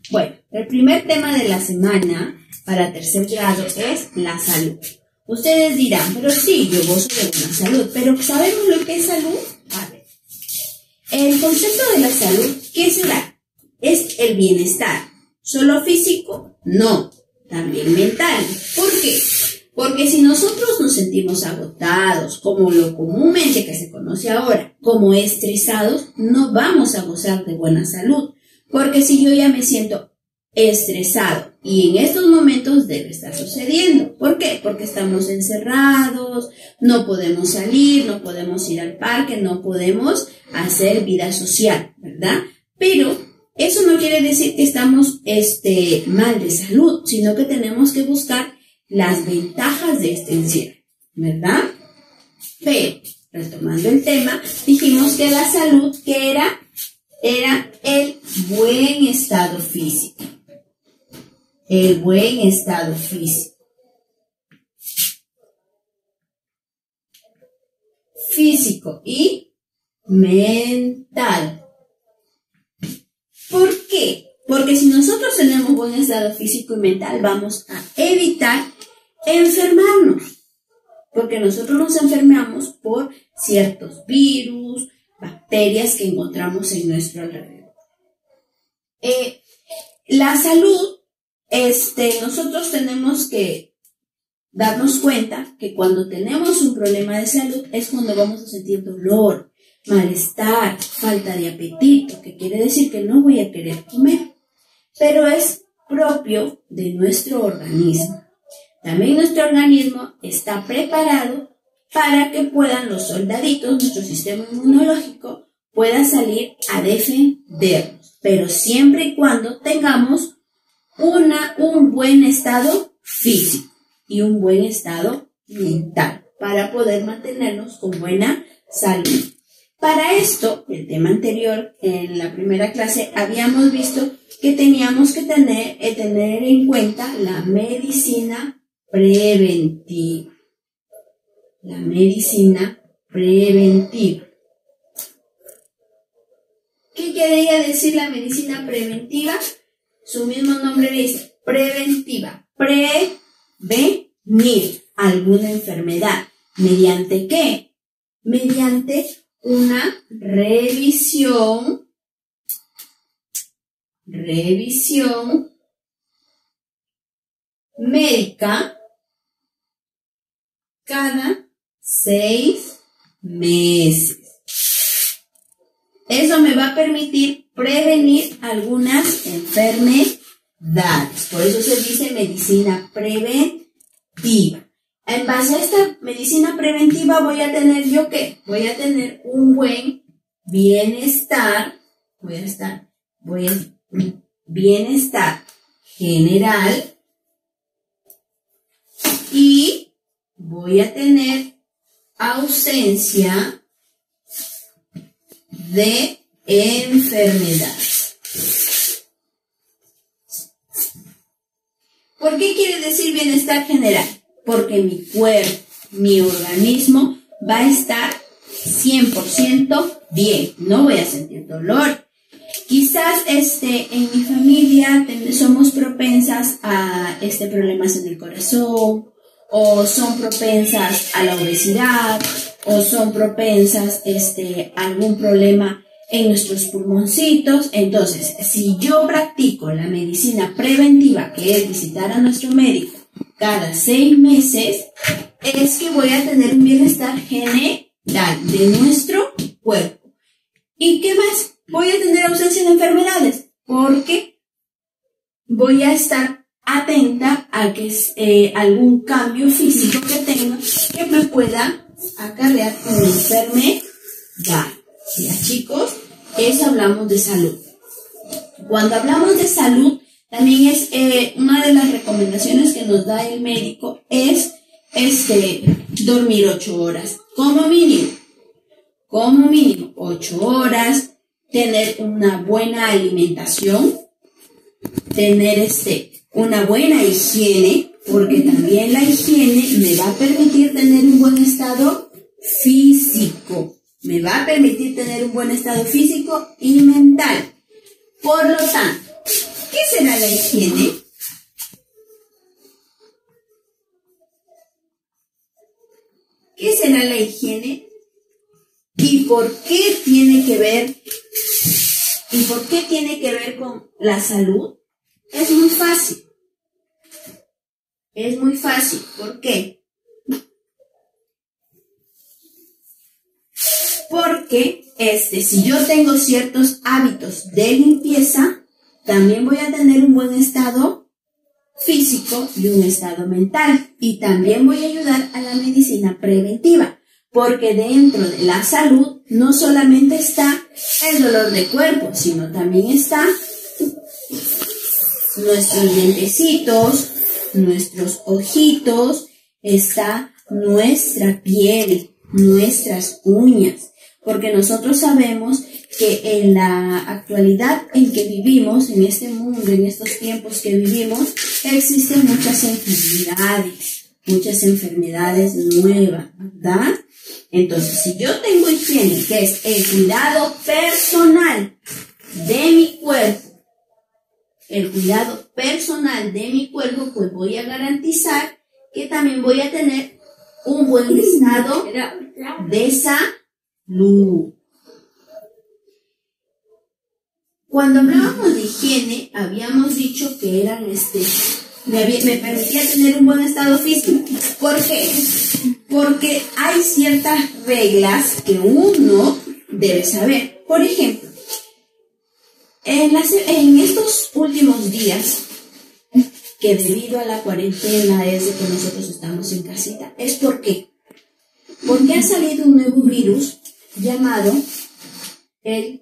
Bueno, el primer tema de la semana para tercer grado es la salud. Ustedes dirán, pero sí, yo gozo de buena salud, pero ¿sabemos lo que es salud? A ver, el concepto de la salud, ¿qué será? Es el bienestar. ¿Solo físico? No, también mental. ¿Por qué? Porque si nosotros nos sentimos agotados, como lo comúnmente que se conoce ahora, como estresados, no vamos a gozar de buena salud. Porque si yo ya me siento estresado y en estos momentos debe estar sucediendo. ¿Por qué? Porque estamos encerrados, no podemos salir, no podemos ir al parque, no podemos hacer vida social, ¿verdad? Pero eso no quiere decir que estamos mal de salud, sino que tenemos que buscar las ventajas de este encierro, ¿verdad? Pero, retomando el tema, dijimos que la salud, ¿qué era? Era el buen estado físico. El buen estado físico. Físico y mental. ¿Por qué? Porque si nosotros tenemos buen estado físico y mental, vamos a evitar enfermarnos. Porque nosotros nos enfermamos por ciertos virus, bacterias que encontramos en nuestro alrededor. La salud, nosotros tenemos que darnos cuenta que cuando tenemos un problema de salud es cuando vamos a sentir dolor, malestar, falta de apetito, que quiere decir que no voy a querer comer. Pero es propio de nuestro organismo. También nuestro organismo está preparado para que puedan los soldaditos, nuestro sistema inmunológico, pueda salir a defendernos. Pero siempre y cuando tengamos un buen estado físico y un buen estado mental para poder mantenernos con buena salud. Para esto, el tema anterior, en la primera clase, habíamos visto que teníamos que tener en cuenta la medicina preventiva. La medicina preventiva. ¿Qué quería decir la medicina preventiva? Su mismo nombre dice preventiva. Prevenir alguna enfermedad. ¿Mediante qué? Mediante una revisión médica cada 6 meses. Eso me va a permitir prevenir algunas enfermedades. Por eso se dice medicina preventiva. En base a esta medicina preventiva voy a tener ¿yo qué? Voy a tener un buen bienestar. Bienestar general. Y voy a tener ausencia de enfermedades. ¿Por qué quiere decir bienestar general? Porque mi cuerpo, mi organismo va a estar 100% bien. No voy a sentir dolor. Quizás en mi familia somos propensas a problemas en el corazón, o son propensas a la obesidad, o son propensas a algún problema en nuestros pulmoncitos. Entonces, si yo practico la medicina preventiva, que es visitar a nuestro médico cada 6 meses, es que voy a tener un bienestar general de nuestro cuerpo. ¿Y qué más? Voy a tener ausencia de enfermedades, porque voy a estar atenta a que algún cambio físico que tenga que me pueda acarrear una enfermedad. Ya, chicos, eso hablamos de salud. Cuando hablamos de salud, también es una de las recomendaciones que nos da el médico es dormir 8 horas, como mínimo 8 horas, tener una buena alimentación, tener una buena higiene, porque también la higiene me va a permitir tener un buen estado físico. Me va a permitir tener un buen estado físico y mental. Por lo tanto, ¿Qué será la higiene? ¿Qué será la higiene? ¿Y por qué tiene que ver? ¿Y por qué tiene que ver con la salud? Es muy fácil. Es muy fácil. ¿Por qué? Porque si yo tengo ciertos hábitos de limpieza, también voy a tener un buen estado físico y un estado mental. Y también voy a ayudar a la medicina preventiva. Porque dentro de la salud no solamente está el dolor de cuerpo, sino también está nuestros dientecitos, nuestros ojitos, está nuestra piel, nuestras uñas. Porque nosotros sabemos que en la actualidad en que vivimos, en este mundo, en estos tiempos que vivimos, existen muchas enfermedades nuevas, ¿verdad? Entonces, si yo tengo higiene, que es el cuidado personal de mi cuerpo, pues voy a garantizar que también voy a tener un buen estado de salud. Cuando hablábamos de higiene, habíamos dicho que eran me permitía tener un buen estado físico. ¿Por qué? Porque hay ciertas reglas que uno debe saber. Por ejemplo, en estos últimos días, que debido a la cuarentena es de que nosotros estamos en casita, ¿es por qué? Porque ha salido un nuevo virus llamado el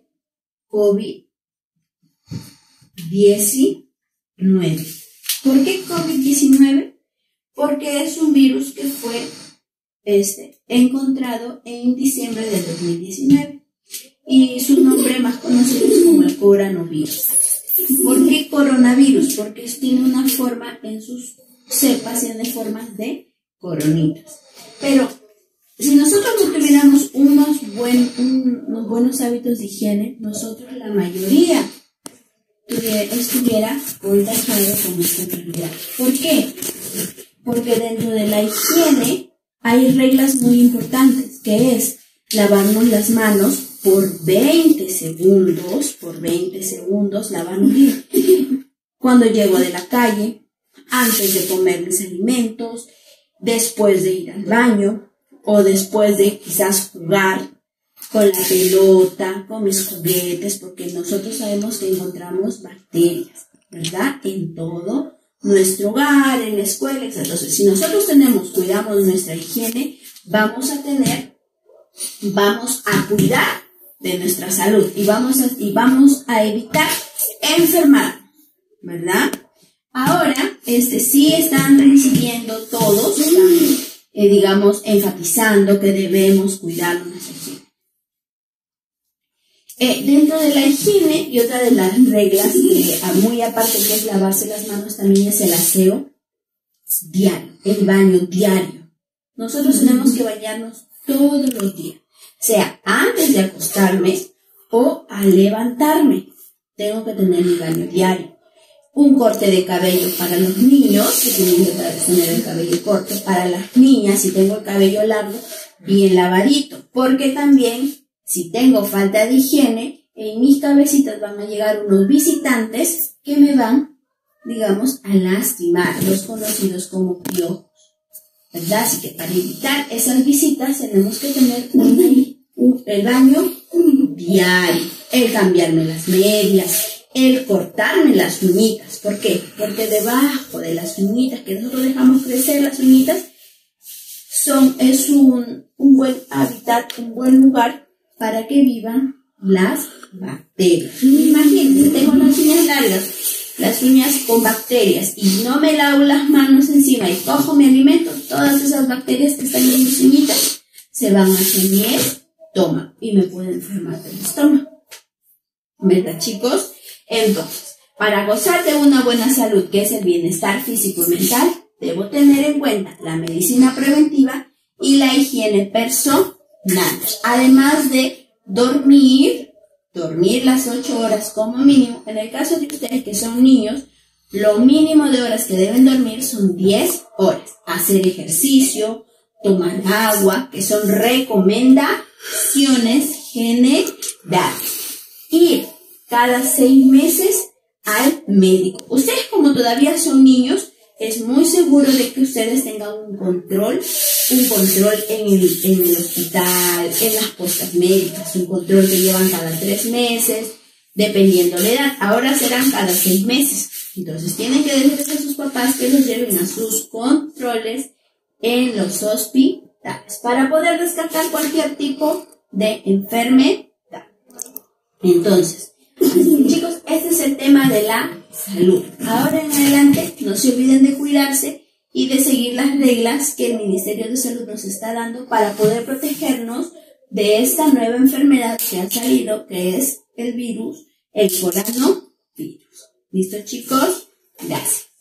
COVID-19. ¿Por qué COVID-19? Porque es un virus que fue encontrado en diciembre del 2019 y su nombre más conocido es como el coronavirus. ¿Por qué coronavirus? Porque tiene una forma en sus cepas, tiene formas de coronitas. Pero si nosotros no tuviéramos unos buenos hábitos de higiene, nosotros la mayoría estuviera contagiado con esta enfermedad. ¿Por qué? Porque dentro de la higiene hay reglas muy importantes, que es lavarnos las manos por 20 segundos, lavarnos bien. Cuando llego de la calle, antes de comer mis alimentos, después de ir al baño, o después de quizás jugar con la pelota, con mis juguetes, porque nosotros sabemos que encontramos bacterias, ¿verdad? En todo nuestro hogar, en la escuela, etc. Entonces, si nosotros cuidamos nuestra higiene, vamos a cuidar de nuestra salud y vamos a evitar enfermar, ¿verdad? Ahora, sí están recibiendo todos, están, enfatizando que debemos cuidar nuestra higiene. Dentro de la higiene y otra de las reglas, muy aparte que es lavarse las manos, también es el aseo diario, el baño diario. Nosotros tenemos que bañarnos todos los días, sea antes de acostarme o al levantarme. Tengo que tener mi baño diario. Un corte de cabello para los niños, que tienen que tener el cabello corto. Para las niñas, si tengo el cabello largo, bien lavadito. Porque también, si tengo falta de higiene, en mis cabecitas van a llegar unos visitantes que me van, a lastimar, los conocidos como piojos, ¿verdad? Así que para evitar esas visitas tenemos que tener el baño diario, el cambiarme las medias, el cortarme las uñitas. ¿Por qué? Porque debajo de las uñitas que nosotros dejamos crecer, las uñitas es un buen hábitat, un buen lugar para que vivan las bacterias. Imagínense, tengo las uñas largas, las uñas con bacterias, y no me lavo las manos encima y cojo mi alimento, todas esas bacterias que están en mis uñitas se van hacia mi estómago y me pueden enfermar del estómago. ¿Verdad, chicos? Entonces, para gozar de una buena salud, que es el bienestar físico y mental, debo tener en cuenta la medicina preventiva y la higiene personal. Además de dormir dormir las 8 horas como mínimo. En el caso de ustedes que son niños, lo mínimo de horas que deben dormir son 10 horas. Hacer ejercicio, tomar agua, que son recomendaciones generales. Ir cada 6 meses al médico. Ustedes, como todavía son niños, es muy seguro de que ustedes tengan un control en el hospital, en las postas médicas, un control que llevan cada 3 meses, dependiendo la edad. Ahora serán cada 6 meses. Entonces tienen que decirles a sus papás que los lleven a sus controles en los hospitales para poder descartar cualquier tipo de enfermedad. Entonces, chicos, este es el tema de la salud. Ahora en adelante, no se olviden de cuidarse y de seguir las reglas que el Ministerio de Salud nos está dando para poder protegernos de esta nueva enfermedad que ha salido, que es el coronavirus. ¿Listo, chicos? Gracias.